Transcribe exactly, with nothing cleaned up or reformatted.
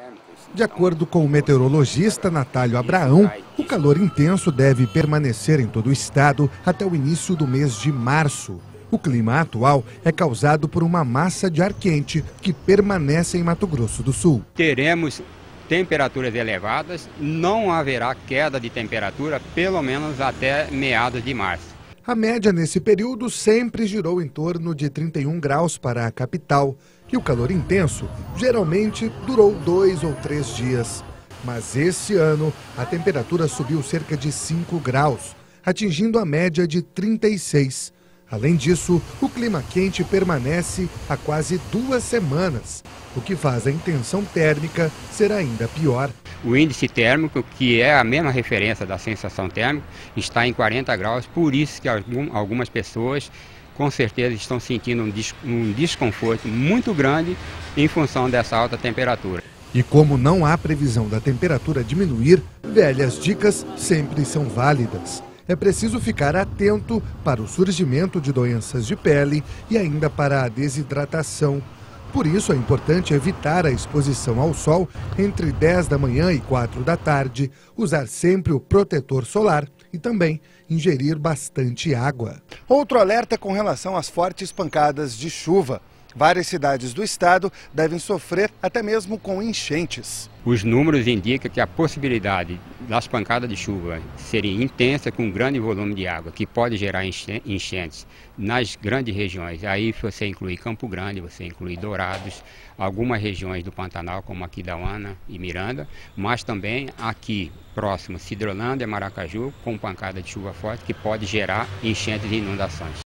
De acordo com o meteorologista Natálio Abraão, o calor intenso deve permanecer em todo o estado até o início do mês de março. O clima atual é causado por uma massa de ar quente que permanece em Mato Grosso do Sul. Teremos temperaturas elevadas, não haverá queda de temperatura, pelo menos até meados de março. A média nesse período sempre girou em torno de trinta e um graus para a capital. E o calor intenso geralmente durou dois ou três dias. Mas esse ano a temperatura subiu cerca de cinco graus, atingindo a média de trinta e seis. Além disso, o clima quente permanece há quase duas semanas, o que faz a intenção térmica ser ainda pior. O índice térmico, que é a mesma referência da sensação térmica, está em quarenta graus, por isso que algumas pessoas com certeza estão sentindo um desconforto muito grande em função dessa alta temperatura. E como não há previsão da temperatura diminuir, velhas dicas sempre são válidas. É preciso ficar atento para o surgimento de doenças de pele e ainda para a desidratação. Por isso é importante evitar a exposição ao sol entre dez da manhã e quatro da tarde, usar sempre o protetor solar e também ingerir bastante água. Outro alerta com relação às fortes pancadas de chuva. Várias cidades do estado devem sofrer até mesmo com enchentes. Os números indicam que a possibilidade das pancadas de chuva serem intensas com um grande volume de água, que pode gerar enchentes nas grandes regiões. Aí você inclui Campo Grande, você inclui Dourados, algumas regiões do Pantanal, como Aquidauana e Miranda, mas também aqui próximo, Cidrolândia, Maracaju, com pancada de chuva forte, que pode gerar enchentes e inundações.